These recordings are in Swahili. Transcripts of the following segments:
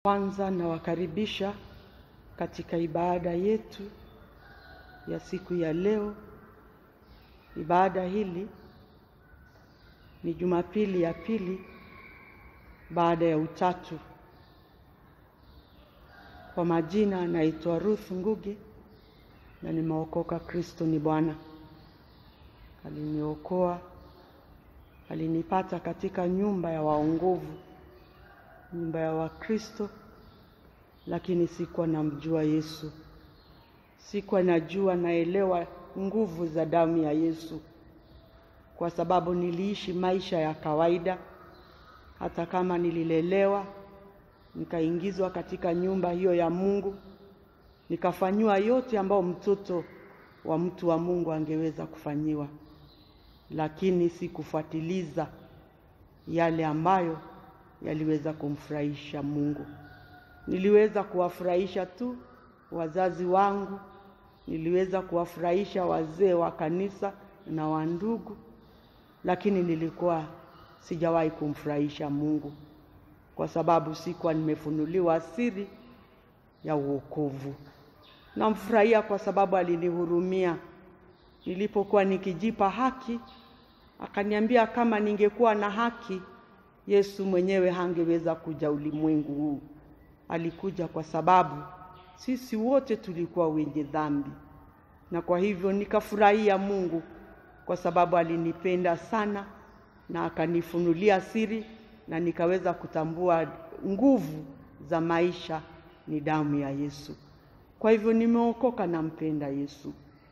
Kwanza nawakaribisha katika ibada yetu ya siku ya leo. Ibada hili ni Jumapili ya pili baada ya Utatu. Kwa majina naitwa Ruth Ngugi na nimeokoka. Kristo ni Bwana. Aliniokoa, alinipata katika nyumba ya waongovu, nyumba ya Wakristo, lakini sikuwa namjua Yesu. Sikuwa najua naelewa nguvu za damu ya Yesu, kwa sababu niliishi maisha ya kawaida. Hata kama nililelewa, nikaingizwa katika nyumba hiyo ya Mungu, nikafanywa yote ambao mtoto wa mtu wa Mungu angeweza kufanyiwa, lakini sikufuatiliza yale ambayo yaliweza kumfurahisha Mungu. Niliweza kuwafurahisha tu wazazi wangu, niliweza kuwafurahisha wazee wa kanisa na wandugu, lakini nilikuwa sijawahi kumfurahisha Mungu, kwa sababu sikuwa nimefunuliwa siri ya wokovu. Namfurahia kwa sababu alinihurumia. Nilipokuwa nikijipa haki, akaniambia kama ningekuwa na haki, Yesu mwenyewe hangeweza kuja ulimwengu huu. Alikuja kwa sababu sisi wote tulikuwa wenye dhambi. Na kwa hivyo nikafurahia Mungu kwa sababu alinipenda sana na akanifunulia siri, na nikaweza kutambua nguvu za maisha ni damu ya Yesu. Kwa hivyo nimeokoka na mpenda Yesu.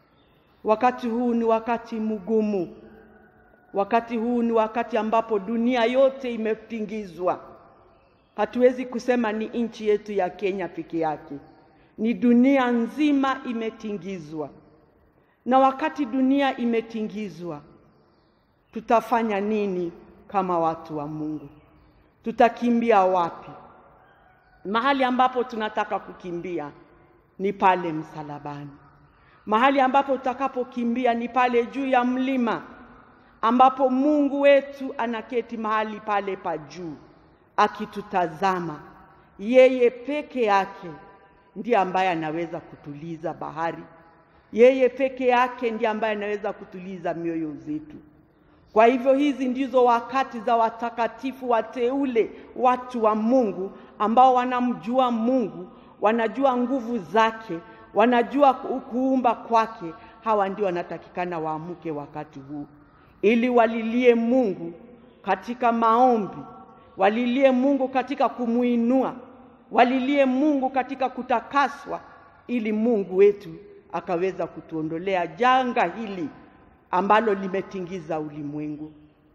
Wakati huu ni wakati mgumu. Wakati huu ni wakati ambapo dunia yote imetingizwa. Hatuwezi kusema ni nchi yetu ya Kenya peke yake. Ni dunia nzima imetingizwa. Na wakati dunia imetingizwa, tutafanya nini kama watu wa Mungu? Tutakimbia wapi? Mahali ambapo tunataka kukimbia ni pale msalabani. Mahali ambapo tutakapokimbia ni pale juu ya mlima, ambapo Mungu wetu anaketi mahali pale pa juu akitutazama. Yeye peke yake ndiye ambaye anaweza kutuliza bahari. Yeye peke yake ndiye ambaye anaweza kutuliza mioyo zetu. Kwa hivyo hizi ndizo wakati za watakatifu wateule, watu wa Mungu ambao wanamjua Mungu, wanajua nguvu zake, wanajua kuumba kwake. Hawa ndio wanatakikana waamuke wakati huu, ili walilie Mungu katika maombi, walilie Mungu katika kumuinua, walilie Mungu katika kutakaswa, ili Mungu wetu akaweza kutuondolea janga hili ambalo limetingiza ulimwengu.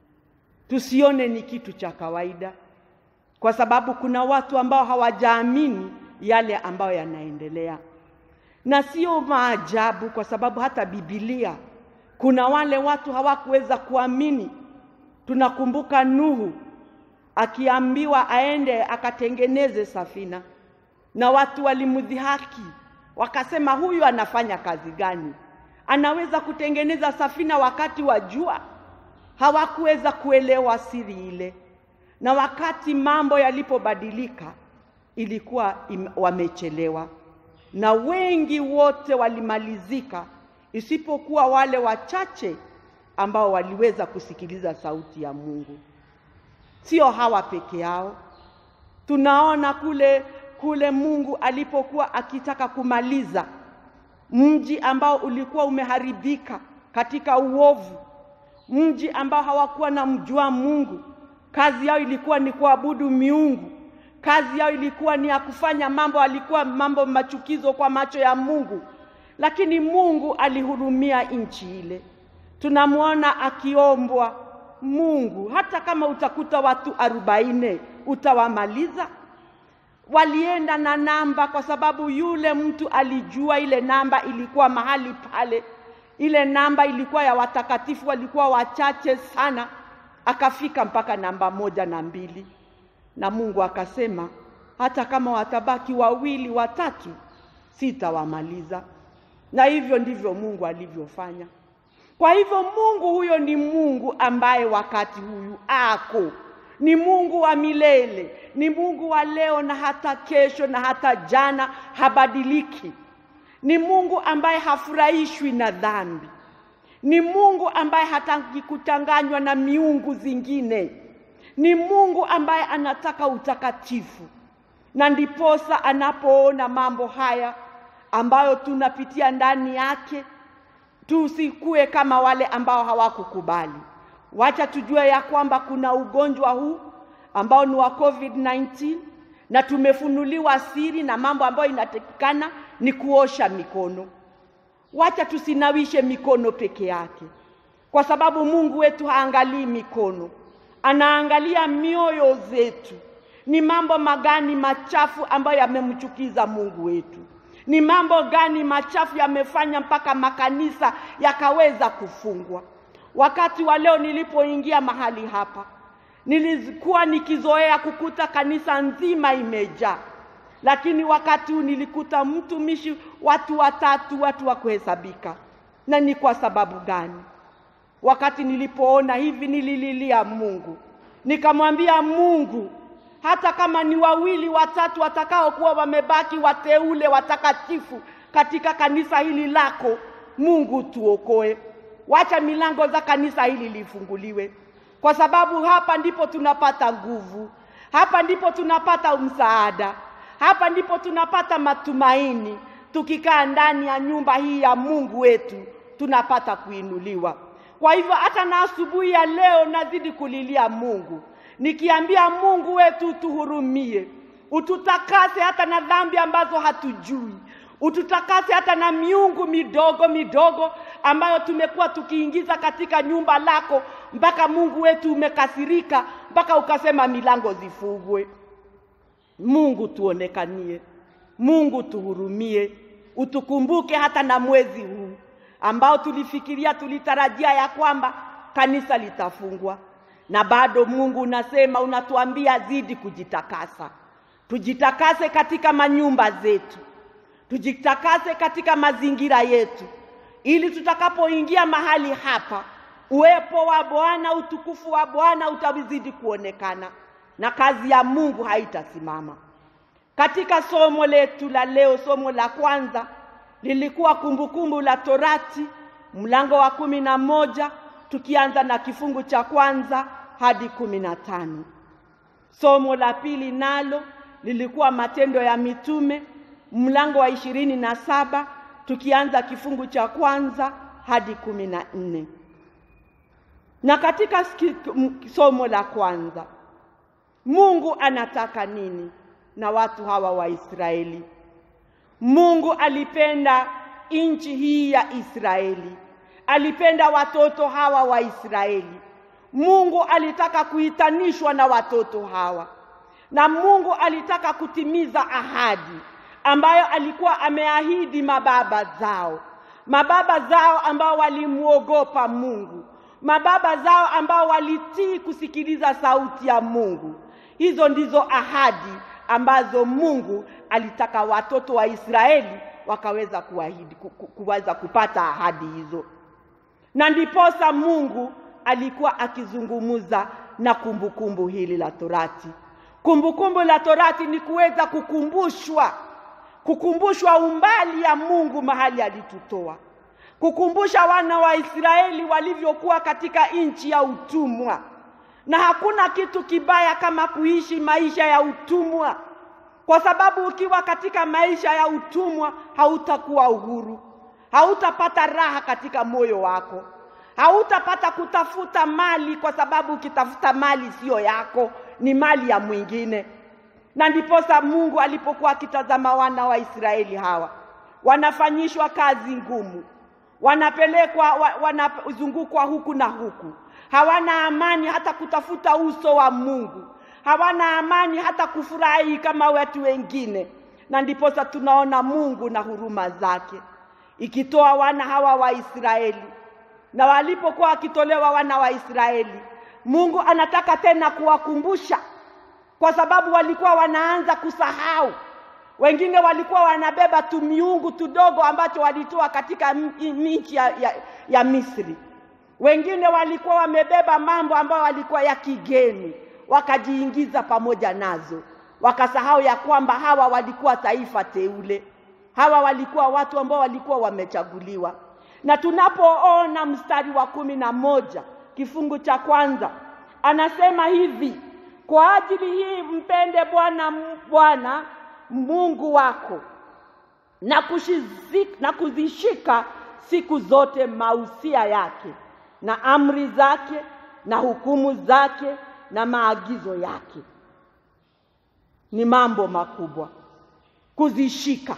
Tusione ni kitu cha kawaida, kwa sababu kuna watu ambao hawajaamini yale ambayo yanaendelea. Na sio maajabu, kwa sababu hata Biblia kuna wale watu hawakuweza kuamini. Tunakumbuka Nuhu akiambiwa aende akatengeneze safina, na watu walimdhihaki, wakasema huyu anafanya kazi gani? Anaweza kutengeneza safina wakati wa jua? Hawakuweza kuelewa siri ile. Na wakati mambo yalipobadilika, ilikuwa wamechelewa, na wengi wote walimalizika, isipokuwa wale wachache ambao waliweza kusikiliza sauti ya Mungu. Sio hawa peke yao. Tunaona kule Mungu alipokuwa akitaka kumaliza mji ambao ulikuwa umeharibika katika uovu, mji ambao hawakuwa na mjua Mungu. Kazi yao ilikuwa ni kuabudu miungu. Kazi yao ilikuwa ni ya kufanya alikuwa mambo machukizo kwa macho ya Mungu. Lakini Mungu alihurumia nchi ile. Tunamuona akiombwa Mungu, hata kama utakuta watu 40, utawamaliza? Walienda na namba, kwa sababu yule mtu alijua ile namba ilikuwa mahali pale. Ile namba ilikuwa ya watakatifu, walikuwa wachache sana. Akafika mpaka namba 1 na 2. Na Mungu akasema hata kama watabaki 2, 3, sitawamaliza. Na hivyo ndivyo Mungu alivyofanya. Kwa hivyo Mungu huyo ni Mungu ambaye wakati huyu ako Ni Mungu wa milele, ni Mungu wa leo na hata kesho na hata jana, habadiliki. Ni Mungu ambaye hafurahishwi na dhambi. Ni Mungu ambaye hataki kuchanganywa na miungu zingine. Ni Mungu ambaye anataka utakatifu. Na ndiposa anapoona mambo haya ambayo tunapitia ndani yake, tusikue kama wale ambao hawakukubali. Wacha tujue ya kwamba kuna ugonjwa huu ambao ni wa COVID-19 na tumefunuliwa siri, na mambo ambayo inatakikana ni kuosha mikono. Wacha tusinawishe mikono peke yake, kwa sababu Mungu wetu haangalii mikono, anaangalia mioyo zetu. Ni mambo magani machafu ambayo yamemchukiza Mungu wetu? Ni mambo gani machafu yamefanya mpaka makanisa yakaweza kufungwa? Wakati wa leo nilipoingia mahali hapa, nilikuwa nikizoea kukuta kanisa nzima imejaa. Lakini wakati huu nilikuta mtumishi, watu watatu, watu wa kuhesabika. Na ni kwa sababu gani? Wakati nilipoona hivi nilililia Mungu. Nikamwambia Mungu, hata kama ni wawili watatu watakao kuwa wamebaki wateule watakatifu katika kanisa hili lako, Mungu tuokoe. Wacha milango za kanisa hili lifunguliwe, kwa sababu hapa ndipo tunapata nguvu, hapa ndipo tunapata msaada, hapa ndipo tunapata matumaini. Tukikaa ndani ya nyumba hii ya Mungu wetu, tunapata kuinuliwa. Kwa hivyo hata na asubuhi ya leo nazidi kulilia Mungu, nikiambia Mungu wetu tuhurumie, ututakase hata na dhambi ambazo hatujui, ututakase hata na miungu midogo midogo ambayo tumekuwa tukiingiza katika nyumba lako, mpaka Mungu wetu umekasirika, mpaka ukasema milango zifungwe. Mungu tuonekanie, Mungu tuhurumie, utukumbuke hata na mwezi huu ambao tulitarajia ya kwamba kanisa litafungwa. Na bado Mungu unasema, unatuambia zidi kujitakasa. Tujitakase katika manyumba zetu, tujitakase katika mazingira yetu, ili tutakapoingia mahali hapa, uwepo wa Bwana, utukufu wa Bwana utazidi kuonekana na kazi ya Mungu haitasimama. Katika somo letu la leo, somo la kwanza lilikuwa Kumbukumbu la Torati mlango wa 11, tukianza na kifungu cha kwanza hadi 15. Somo la pili nalo lilikuwa Matendo ya Mitume mlango wa 27, tukianza kifungu cha kwanza hadi 14. Na katika somo la kwanza, Mungu anataka nini na watu hawa wa Israeli? Mungu alipenda nchi hii ya Israeli, alipenda watoto hawa wa Israeli. Mungu alitaka kuitanishwa na watoto hawa, na Mungu alitaka kutimiza ahadi ambayo alikuwa ameahidi mababa zao ambao walimuogopa Mungu, mababa zao ambao walitii kusikiliza sauti ya Mungu. Hizo ndizo ahadi ambazo Mungu alitaka watoto wa Israeli wakaweza kuahidi, kuweza kupata ahadi hizo. Na ndiposa Mungu alikuwa akizungumuza na kumbukumbu hili la Torati. Kumbukumbu la Torati ni kuweza kukumbushwa umbali ya Mungu mahali alitutoa. Kukumbusha wana wa Israeli walivyokuwa katika nchi ya utumwa. Na hakuna kitu kibaya kama kuishi maisha ya utumwa, kwa sababu ukiwa katika maisha ya utumwa hautakuwa uhuru, hautapata raha katika moyo wako, hautapata kutafuta mali, kwa sababu ukitafuta mali sio yako, ni mali ya mwingine. Na ndiposa Mungu alipokuwa akitazama wana wa Israeli hawa wanafanyishwa kazi ngumu, wanapelekwa, wanazungukwa huku na huku, hawana amani hata kutafuta uso wa Mungu, hawana amani hata kufurahi kama watu wengine. Na ndiposa tunaona Mungu na huruma zake ikitoa wana hawa wa Israeli. Na walipokuwa wakitolewa wana wa Israeli, Mungu anataka tena kuwakumbusha, kwa sababu walikuwa wanaanza kusahau. Wengine walikuwa wanabeba tu miungu tudogo ambacho walitoa katika nchi ya Misri. Wengine walikuwa wamebeba mambo ambayo walikuwa ya kigeni. wakajiingiza pamoja nazo, wakasahau ya kwamba hawa walikuwa taifa teule, hawa walikuwa watu ambao walikuwa wamechaguliwa. Na tunapoona mstari wa 11 kifungu cha kwanza, anasema hivi: kwa ajili hii mpende Bwana Mungu wako na kuzishika siku zote mausia yake na amri zake na hukumu zake na maagizo yake. Ni mambo makubwa kuzishika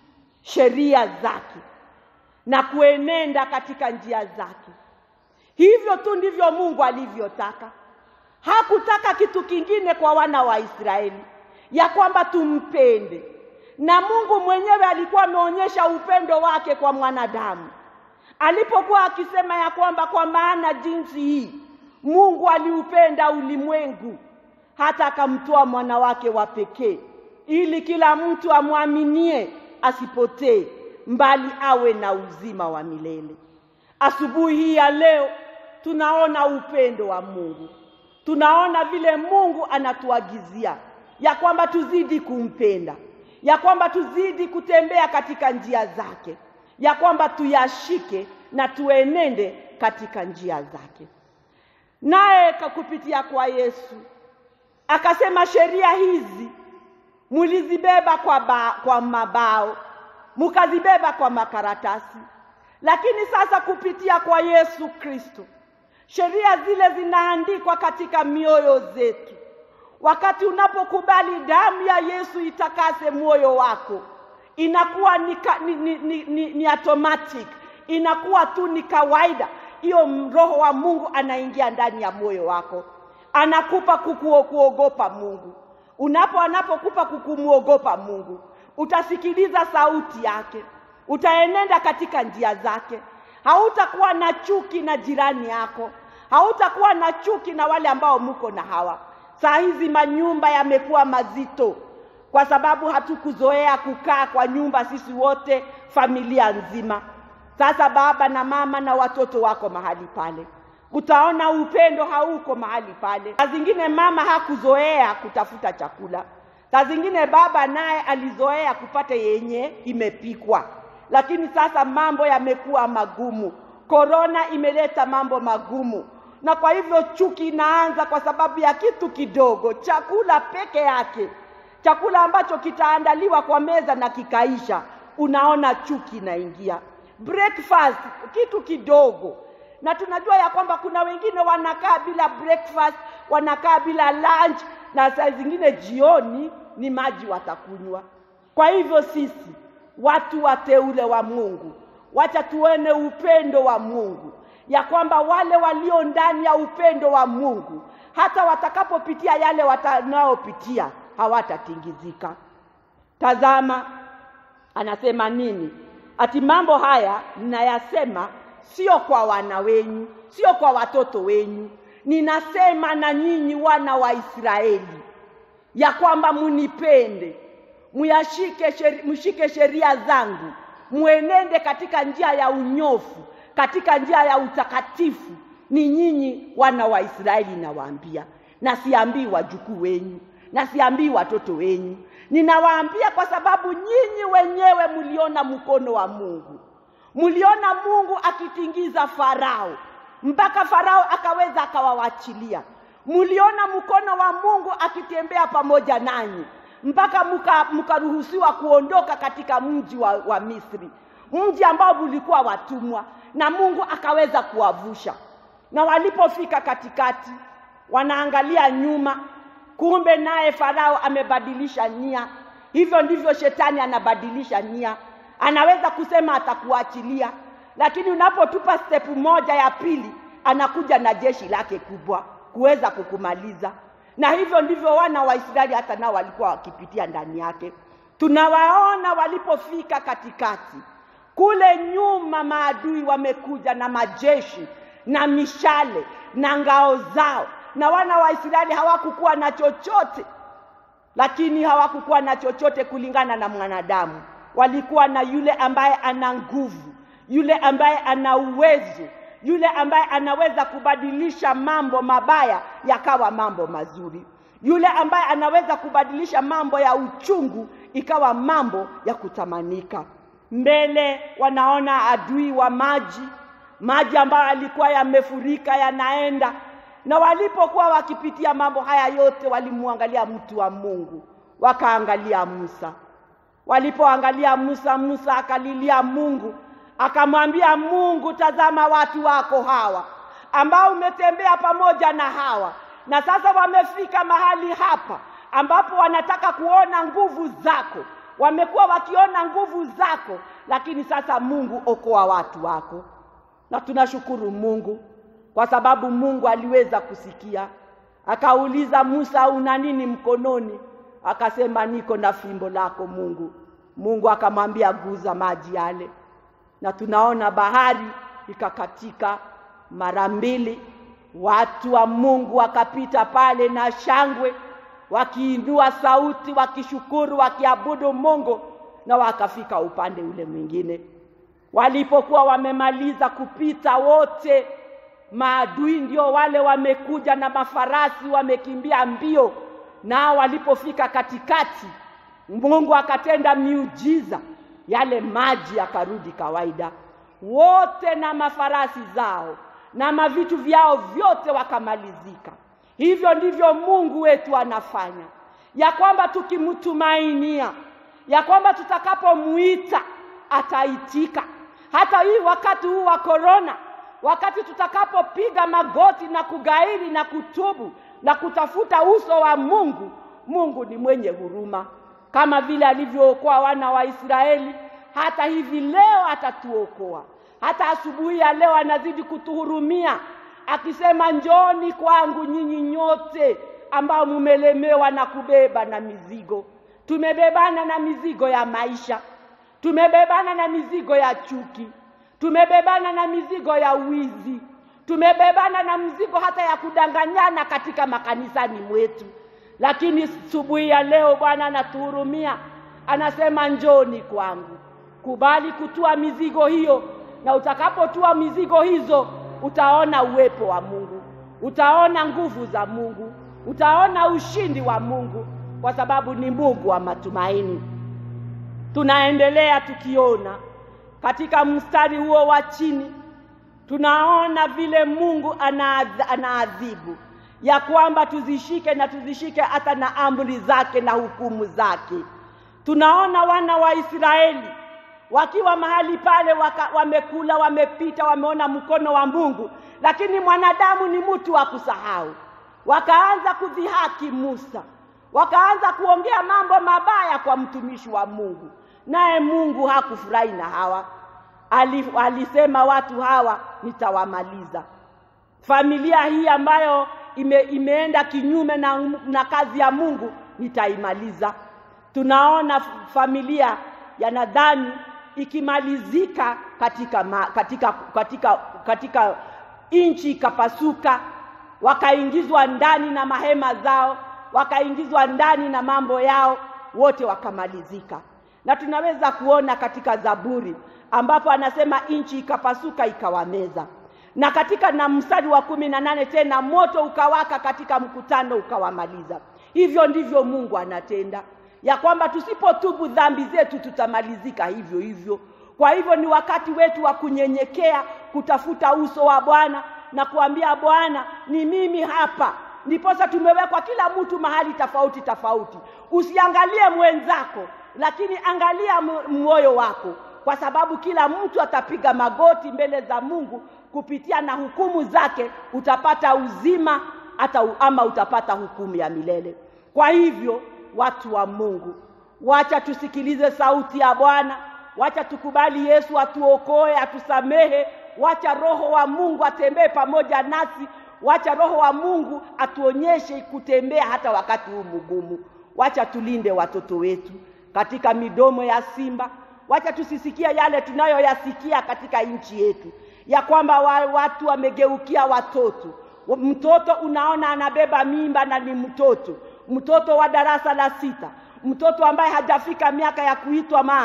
sheria zake na kuenenda katika njia zake. Hivyo tu ndivyo Mungu alivyotaka. Hakutaka kitu kingine kwa wana wa Israeli, ya kwamba tumpende. Na Mungu mwenyewe alikuwa ameonyesha upendo wake kwa mwanadamu alipokuwa akisema ya kwamba kwa maana jinsi hii Mungu aliupenda ulimwengu hata akamtoa mwana wake wa pekee, ili kila mtu amwaminie asipotee, mbali awe na uzima wa milele. Asubuhi hii ya leo tunaona upendo wa Mungu. Tunaona vile Mungu anatuagizia ya kwamba tuzidi kumpenda, ya kwamba tuzidi kutembea katika njia zake, ya kwamba tuyashike na tuenende katika njia zake. Naye kupitia kwa Yesu akasema sheria hizi mulizibeba kwa mabao, mukazibeba kwa makaratasi. Lakini sasa kupitia kwa Yesu Kristo, sheria zile zinaandikwa katika mioyo zetu. Wakati unapokubali damu ya Yesu itakase moyo wako, inakuwa ni automatic, inakuwa tu ni kawaida. Hiyo Roho wa Mungu anaingia ndani ya moyo wako, anakupa kuogopa Mungu. Anapokupa kumuogopa Mungu, utasikiliza sauti yake, utaenenda katika njia zake. Hautakuwa na chuki na jirani yako, hautakuwa na chuki na wale ambao mko na hawa. Saa hizi manyumba yamekuwa mazito kwa sababu hatukuzoea kukaa kwa nyumba sisi wote, familia nzima. Sasa baba na mama na watoto wako mahali pale, utaona upendo hauko mahali pale. Saa zingine mama hakuzoea kutafuta chakula, saa zingine baba naye alizoea kupata yenye imepikwa. Lakini sasa mambo yamekuwa magumu. Korona imeleta mambo magumu, na kwa hivyo chuki inaanza kwa sababu ya kitu kidogo, chakula peke yake. Chakula ambacho kitaandaliwa kwa meza na kikaisha, unaona chuki inaingia. Breakfast kitu kidogo, na tunajua ya kwamba kuna wengine wanakaa bila breakfast, wanakaa bila lunch, na saa zingine jioni ni maji watakunywa. Kwa hivyo sisi watu wateule wa Mungu, wacha tuone upendo wa Mungu, ya kwamba wale walio ndani ya upendo wa Mungu hata watakapopitia yale watanaopitia hawatatingizika. Tazama anasema nini? Ati mambo haya ninayasema sio kwa wana wenyu, sio kwa watoto wenyu, ninasema na nyinyi wana wa Israeli, ya kwamba munipende, mshike sheria zangu, muenende katika njia ya unyofu, katika njia ya utakatifu. Ni nyinyi wana wa Israeli nawaambia, na siambii wajukuu wenyu, na siambii watoto wenyu. Ninawaambia kwa sababu nyinyi wenyewe mliona mkono wa Mungu. Mliona Mungu akitingiza Farao mpaka Farao akaweza akawawachilia. Mliona mkono wa Mungu akitembea pamoja nanyi mpaka mkaruhusiwa kuondoka katika mji wa Misri, mji ambao ulikuwa watumwa, na Mungu akaweza kuwavusha. Na walipofika katikati, wanaangalia nyuma, kumbe naye Farao amebadilisha nia. Hivyo ndivyo shetani anabadilisha nia. Anaweza kusema atakuachilia, lakini unapotupa step moja ya pili, anakuja na jeshi lake kubwa kuweza kukumaliza. Na hivyo ndivyo wana wa Israeli hata nao walikuwa wakipitia ndani yake. Tunawaona walipofika katikati, kule nyuma maadui wamekuja na majeshi na mishale na ngao zao, na wana wa Israeli hawakukuwa na chochote. Lakini hawakukuwa na chochote kulingana na mwanadamu. Walikuwa na yule ambaye ana nguvu, yule ambaye ana uwezo, yule ambaye anaweza kubadilisha mambo mabaya yakawa mambo mazuri, yule ambaye anaweza kubadilisha mambo ya uchungu ikawa mambo ya kutamanika. Mbele wanaona adui wa maji ambayo alikuwa yamefurika yanaenda, na walipokuwa wakipitia mambo haya yote walimuangalia mtu wa Mungu, wakaangalia Musa. Walipoangalia Musa akalilia Mungu, akamwambia Mungu, tazama watu wako hawa ambao umetembea pamoja na hawa, na sasa wamefika mahali hapa ambapo wanataka kuona nguvu zako. Wamekuwa wakiona nguvu zako, lakini sasa Mungu, okoa watu wako. Na tunashukuru Mungu kwa sababu Mungu aliweza kusikia. Akauliza Musa, una nini mkononi? Akasema, niko na fimbo lako Mungu. Mungu akamwambia, guza maji yale, na tunaona bahari ikakatika mara mbili. Watu wa Mungu wakapita pale na shangwe, wakiinua sauti, wakishukuru, wakiabudu Mungu, na wakafika upande ule mwingine. Walipokuwa wamemaliza kupita wote, maadui ndio wale wamekuja na mafarasi, wamekimbia mbio. Na walipofika katikati, Mungu akatenda miujiza, yale maji yakarudi kawaida. Wote na mafarasi zao na mavitu vyao vyote wakamalizika. Hivyo ndivyo Mungu wetu anafanya, ya kwamba tukimtumainia, ya kwamba tutakapomuita ataitika. Hata hii wakati huu wa corona, wakati tutakapopiga magoti na kugairi na kutubu na kutafuta uso wa Mungu, Mungu ni mwenye huruma. Kama vile alivyookoa wana wa Israeli, hata hivi leo atatuokoa. Hata asubuhi ya leo anazidi kutuhurumia, akisema, njooni kwangu nyinyi nyote ambao mumelemewa na kubeba na mizigo. Tumebebana na mizigo ya maisha, tumebebana na mizigo ya chuki, tumebebana na mizigo ya wizi, tumebebana na mizigo hata ya kudanganyana katika makanisani mwetu. Lakini asubuhi ya leo Bwana anatuhurumia, anasema, njooni kwangu. Kubali kutua mizigo hiyo, na utakapotua mizigo hizo utaona uwepo wa Mungu, utaona nguvu za Mungu, utaona ushindi wa Mungu, kwa sababu ni Mungu wa matumaini. Tunaendelea tukiona katika mstari huo wa chini, tunaona vile Mungu anaadhibu, ya kwamba tuzishike na tuzishike hata na amri zake na hukumu zake. Tunaona wana wa Israeli wakiwa mahali pale, wamekula, wamepita, wameona mkono wa Mungu, lakini mwanadamu ni mtu wa kusahau. Wakaanza kudhihaki Musa, wakaanza kuongea mambo mabaya kwa mtumishi wa Mungu, naye Mungu hakufurahi na hawa. Alisema, watu hawa nitawamaliza. Familia hii ambayo imeenda kinyume na kazi ya Mungu nitaimaliza. Tunaona familia ya Nadani ikimalizika katika inchi ikapasuka, wakaingizwa ndani na mahema zao, wakaingizwa ndani na mambo yao, wote wakamalizika. Na tunaweza kuona katika Zaburi ambapo anasema inchi ikapasuka ikawameza. Na katika na mstari wa 18 tena, moto ukawaka katika mkutano ukawamaliza. Hivyo ndivyo Mungu anatenda, ya kwamba tusipotubu dhambi zetu tutamalizika hivyo hivyo. Kwa hivyo ni wakati wetu wa kunyenyekea, kutafuta uso wa Bwana na kuambia Bwana, ni mimi hapa. Ndiposa tumewekwa kila mtu mahali tofauti tofauti. Usiangalie mwenzako, lakini angalia moyo wako, kwa sababu kila mtu atapiga magoti mbele za Mungu. Kupitia na hukumu zake utapata uzima ama utapata hukumu ya milele. Kwa hivyo watu wa Mungu, wacha tusikilize sauti ya Bwana, wacha tukubali Yesu atuokoe, atusamehe, wacha Roho wa Mungu atembee pamoja nasi, wacha Roho wa Mungu atuonyeshe kutembea hata wakati huu mgumu. Wacha tulinde watoto wetu katika midomo ya simba. Wacha tusisikie yale tunayoyasikia katika nchi yetu, ya kwamba watu wamegeukia watoto. Mtoto unaona anabeba mimba na ni mtoto wa darasa la 6, mtoto ambaye hajafika miaka ya kuitwa mama,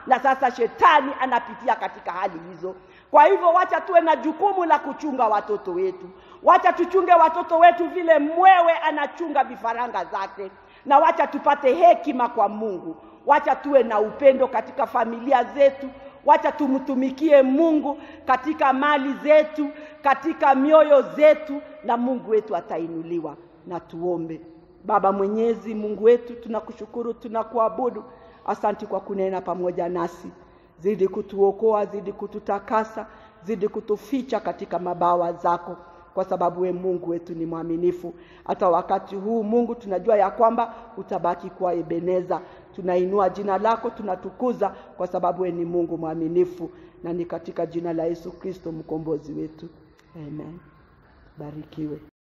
na sasa shetani anapitia katika hali hizo. Kwa hivyo wacha tuwe na jukumu la kuchunga watoto wetu. Wacha tuchunge watoto wetu vile mwewe anachunga vifaranga zake, na wacha tupate hekima kwa Mungu. Wacha tuwe na upendo katika familia zetu. Wacha tumtumikie Mungu katika mali zetu, katika mioyo zetu, na Mungu wetu atainuliwa. Na tuombe. Baba Mwenyezi, Mungu wetu, tunakushukuru, tunakuabudu. Asante kwa kunena pamoja nasi. Zidi kutuokoa, zidi kututakasa, zidi kutuficha katika mabawa zako, kwa sababu we Mungu wetu ni mwaminifu. Hata wakati huu Mungu, tunajua ya kwamba utabaki kuwa Ebeneza. Tunainua jina lako, tunatukuza, kwa sababu we ni Mungu mwaminifu, na ni katika jina la Yesu Kristo mkombozi wetu. Amen. Barikiwe.